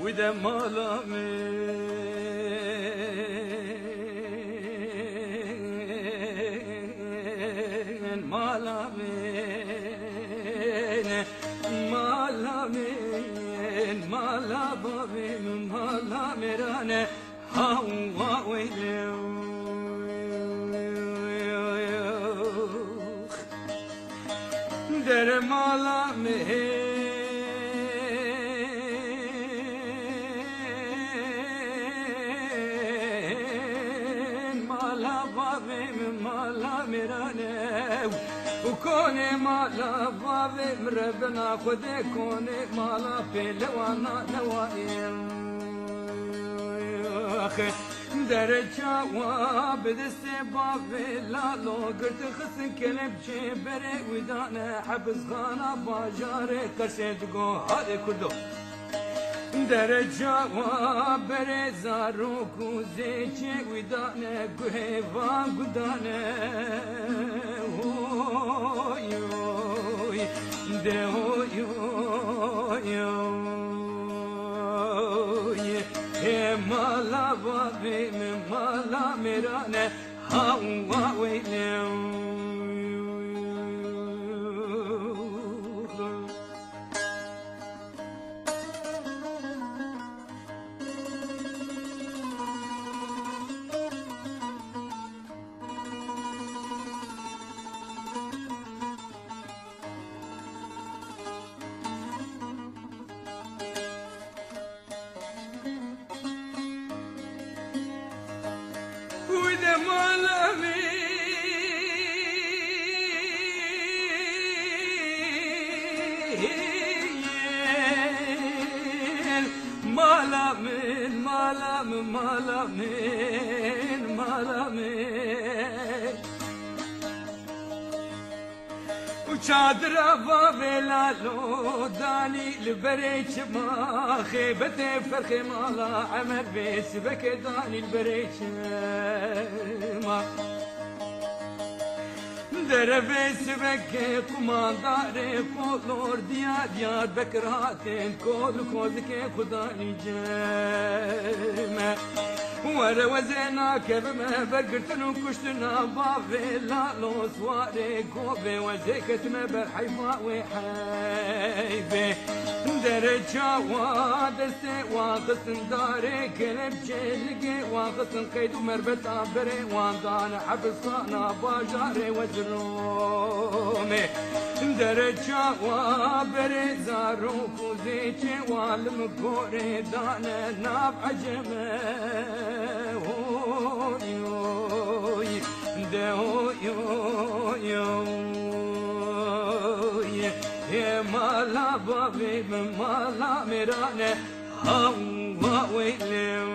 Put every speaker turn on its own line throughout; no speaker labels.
وده مالا مالا بابين مالا مرانه هوا ويلو در مالا مالا بابين مالا مرانه وكوني مالا بابي مربنا خدي كوني مالا بلوانا نوائم اخي درجة وبدستي بابي لا لو قلت خسن كلب جبري ودانا حبس غانا باجاري كرسيد قو هذي كله درجة وبري زاروك وزيجي ودانا قهيفان قدانا مالا بابي من مالا مرانه هوا ويلو وده مالا وشادرة بابلا لو داني البريش ما خيبتي فرخي مالا عمر بيس بك داني البريش ما دربي سبك كومانداري كولور ديار بكراتين كل كوزك خداني جمع ورا وزنا كبما بقرتنو كشتنا بافي لا لو سواري قوبي وزيكتنا بالحيفا وحيبي درجة وادسي واقصن داري كلب جلقي واقصن قيد ومربط عبري واندانا حبسانا باجاري وزرومي درجة وابري زاروك وزيتي والمكوري دانا ناب عجمي يا مالا بابي من مالا مرانه هوا ويلو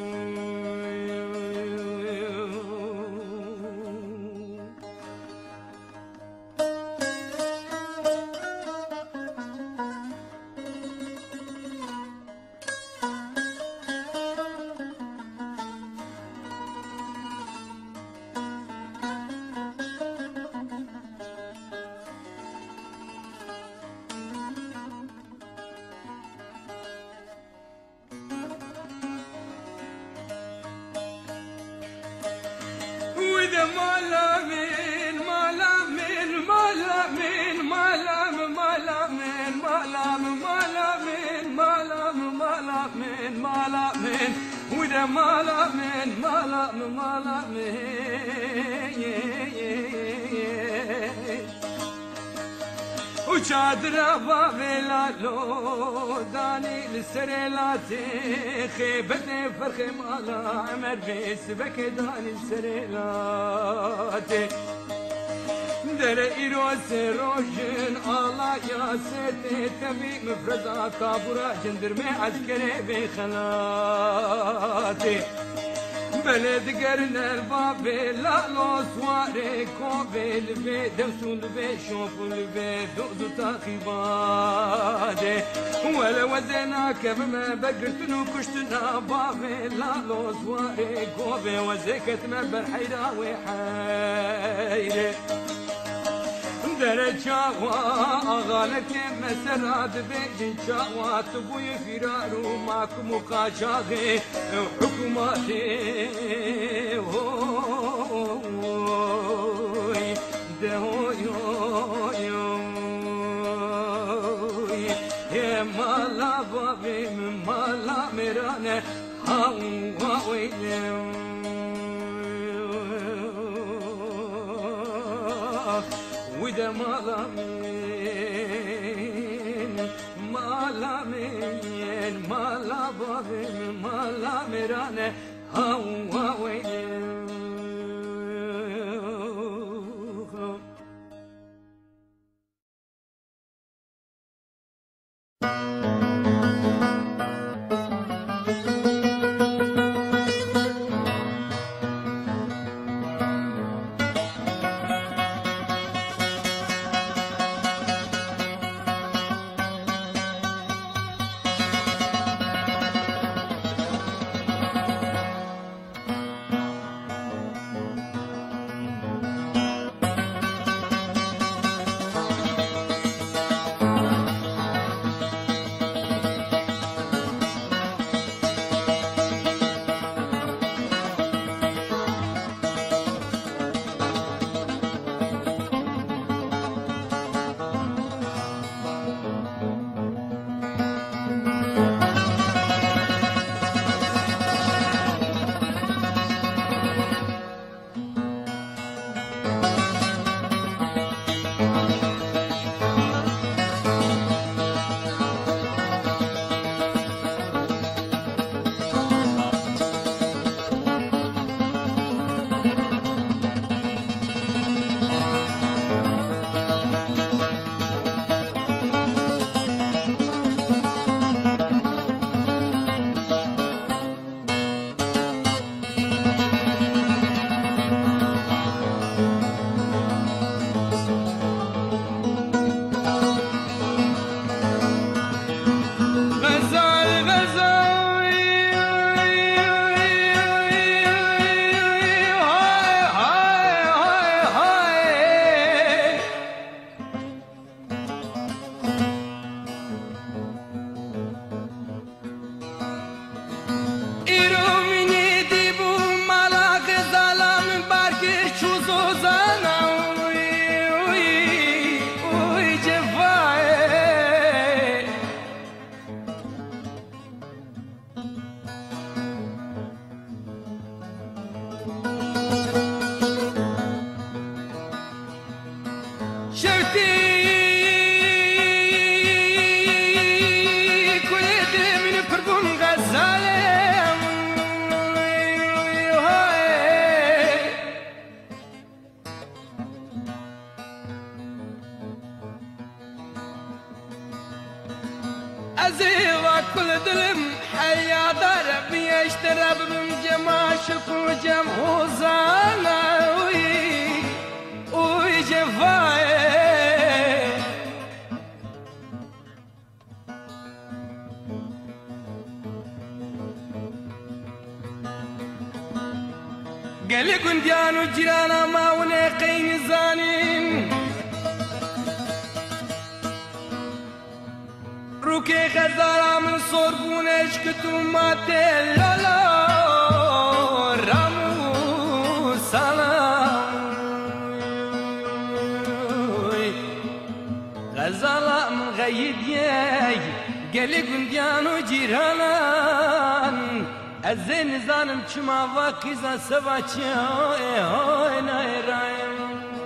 وده مالا وشادرة بابلا لو داني السريلاتي خيبتي فرخي مالا عمر بيس بك داني السريلاتي در ایروز روشن آلا یا ستی تبی مفردا کابورا جندرمه عسکری بخلاتی بلد گرنر بابی لالو سواره کوبی لبی دوسو لبی شوفو لبی دوزو تاقیباده ولا وزنا كبما بقرتنو كشتنا بابي لالو سواره کوبی وزکت مبر حیرا وحیره درچاوا آغالک مسراد بیدی چاوا تبوی فرارو ماکم قاچاغه حکومتی هوی دهوی یه مالا بابی مالا میرانه هاوی وده مالامين مالا بابين مالا ميرانه هاوين أزيغ كل دلم حيا دار بيشترب من جماشك وجمهوزانا ويجفاي قال قنديان وجيرانا ما ونقين زانين روكي غزالة من صربونش كتوماتي لولا رامو سلام غزالة من غيد ياي قالي قنديان وجيرانان الزين زانم چما واقيزا سباچي هوي نايرايم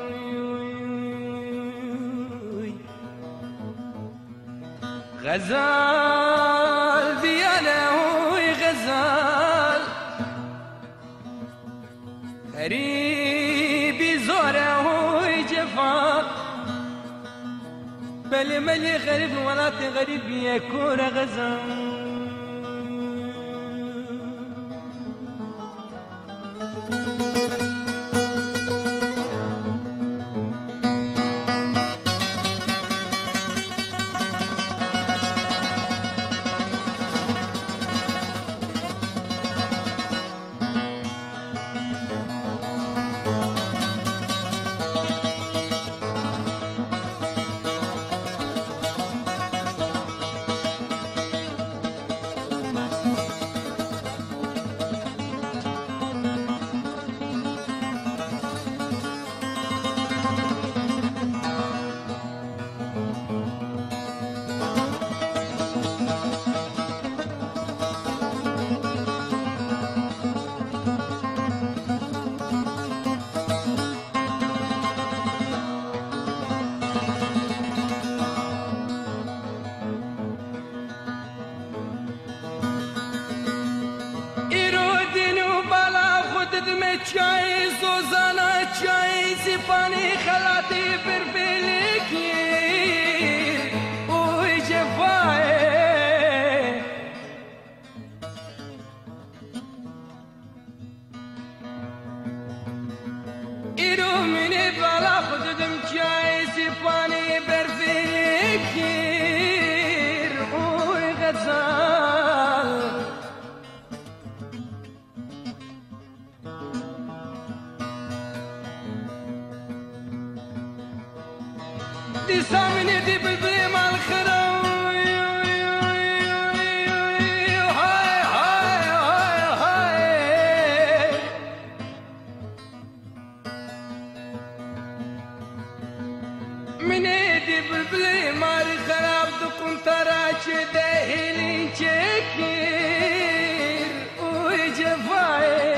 غزال بيانا هوي غزال غريبي زورا هوي جفا بل ملي غريب ولاتي غريب يكون غزال بدم چای سوزانا چای سپانی خلاتی بربلکی اوی جفای ایرو منی بالا خودم چای سپانی بربلکی اوی غزال دي سامني دي بالبلي مال خراوي هاي هاي هاي هاي من دي بالبلي مال خراب دكم تراش دهلي شكير وجفاي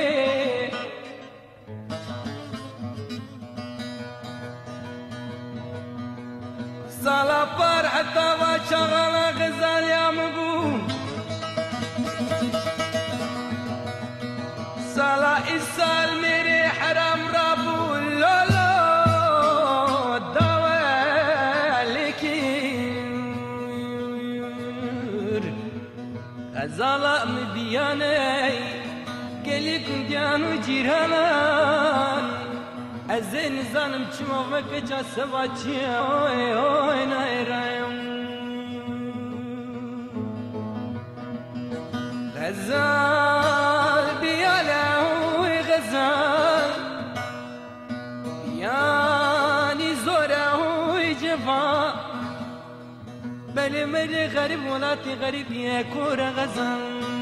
سالا پر حتى وشغل غزال يا مبو سالا إسال ميري حرام رابو لولو دوالكير غزالا مبياني قلي كنديانو جيرانان ازين زانم چموك جا سواچي اوي اوي نايرايم غزال بيالا اوي غزال يعني زورا اوي جفا بل مري غريب ولاتي غريب يا كورا غزال